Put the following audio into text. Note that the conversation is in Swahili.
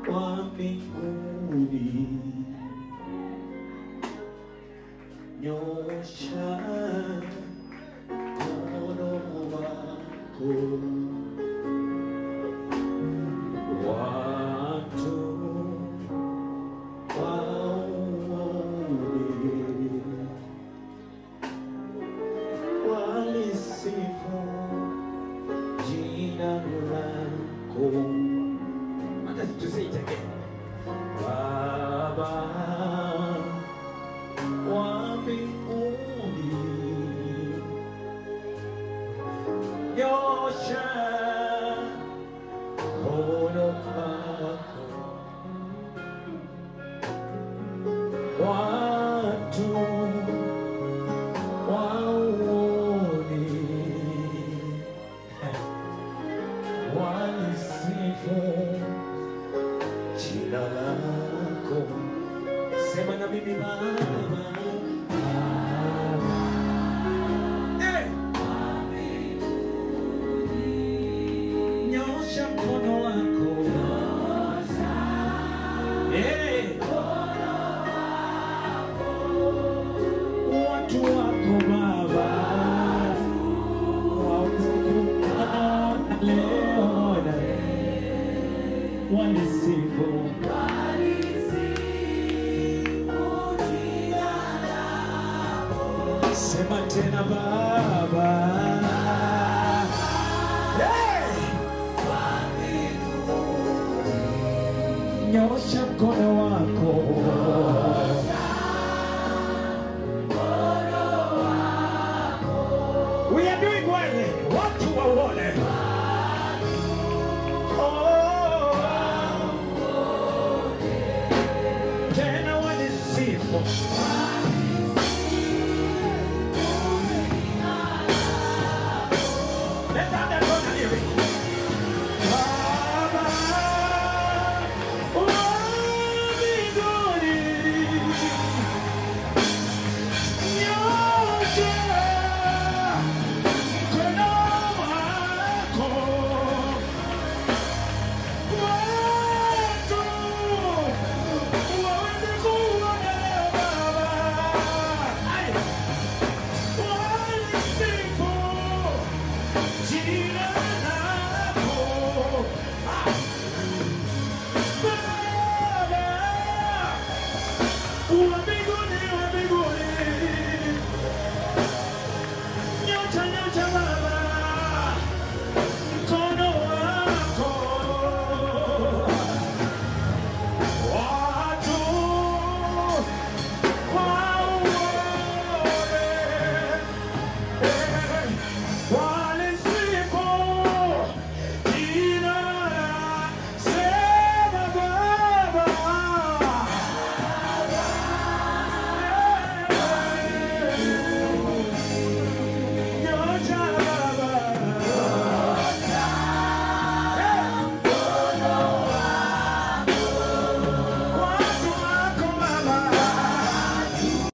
wa mbinguni, nyosha mkono wako. Watu waone, walisifu jina lako. To say it again. Baba wa mbinguni, nyosha mkono wako. Watu waone, walisifu jina lako. Sema na mimi Baba. Nyosha mkono wako. Watu wako Baba, walisifu sema tena Baba. Nyosha mkono wako.